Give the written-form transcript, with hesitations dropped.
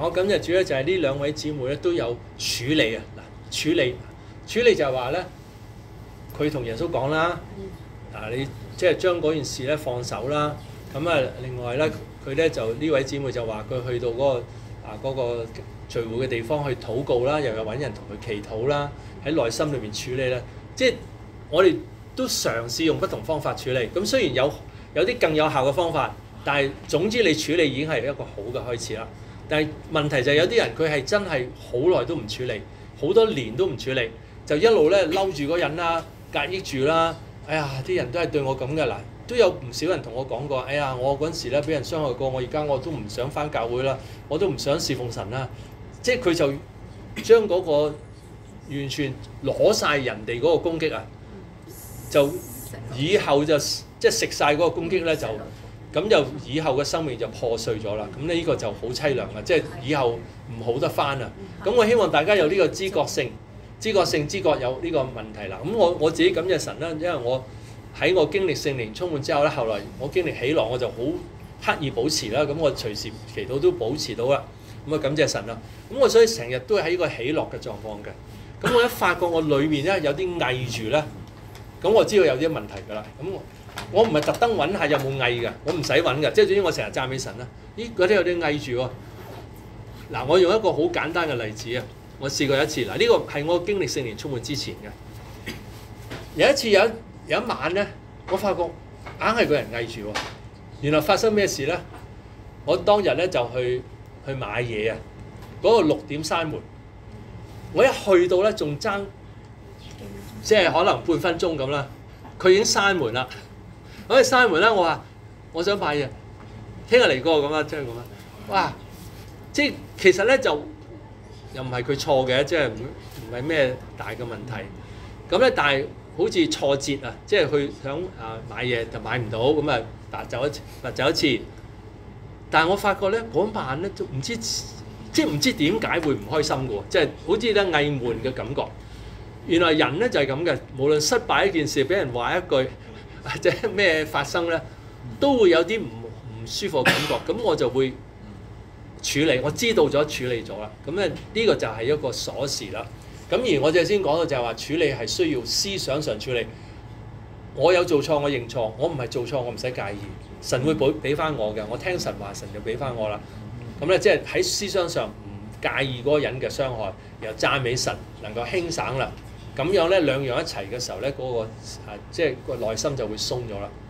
我感謝主咧，就係呢兩位姊妹咧都有處理啊。嗱，處理就係話咧，佢同耶穌講啦，你即係將嗰件事咧放手啦。咁啊，另外咧，佢咧就呢位姊妹就話佢去到嗰個聚會嘅地方去禱告啦，又有揾人同佢祈禱啦，喺內心裏邊處理啦。即係我哋都嘗試用不同方法處理。咁雖然有啲更有效嘅方法，但係總之你處理已經係一個好嘅開始啦。但係問題就係有啲人佢係真係好耐都唔處理，好多年都唔處理，就一路咧嬲住嗰人啦，壓抑住啦。哎呀，啲人都係對我咁嘅嗱，都有唔少人同我講過，哎呀，我嗰陣時咧俾人傷害過，我而家我都唔想返教會啦，我都唔想侍奉神啦。即係佢就將嗰個完全攞晒人哋嗰個攻擊啊，就以後就即係食晒嗰個攻擊咧就。咁就以後嘅生命就破碎咗啦，咁呢個就好凄涼啦，即係以後唔好得返啦。咁我希望大家有呢個知覺有呢個問題啦。咁我自己感謝神啦，因為我喺我經歷聖靈充滿之後咧，後來我經歷喜樂，我就好刻意保持啦。咁我隨時祈禱都保持到啦。咁啊感謝神啦。咁我所以成日都喺個喜樂嘅狀況嘅。咁我一發覺我裏面咧有啲翳住咧，咁我知道有啲問題㗎啦。咁我唔係特登揾下有冇翳㗎，我唔使揾㗎，即係總之我成日讚美神啦。咦，嗰啲有啲翳住喎。嗱，我用一個好簡單嘅例子啊，我試過一次。嗱，呢個係我經歷聖靈充滿之前嘅。有一次有一晚咧，我發覺硬係個人翳住喎。原來發生咩事咧？我當日咧就去買嘢啊，嗰個6點閂門，我一去到咧仲爭，即係可能半分鐘咁啦，佢已經閂門啦。咁你閂門咧，我話我想買嘢，聽日嚟過咁啊，即係咁啊。哇！即係其實咧就又唔係佢錯嘅，即係唔係咩大嘅問題。咁咧，但係好似挫折啊，即係佢想買嘢就買唔到，咁啊白走一次。但係我發覺咧嗰晚咧都唔知點解會唔開心嘅喎，即係好似咧翳悶嘅感覺。原來人咧就係咁嘅，無論失敗一件事，俾人話一句。或者咩發生咧，都會有啲唔舒服嘅感覺，咁我就會處理，我知道咗處理咗啦。咁咧呢個就係一個鎖匙啦。咁而我哋先講到就係話處理係需要思想上處理。我有做錯，我認錯；我唔係做錯，我唔使介意。神會俾翻我嘅，我聽神話，神就俾翻我啦。咁咧即係喺思想上唔介意嗰個人嘅傷害，又讚美神能夠輕省啦。咁樣咧兩樣一齊嘅時候咧，嗰個即係個內心就會鬆咗啦。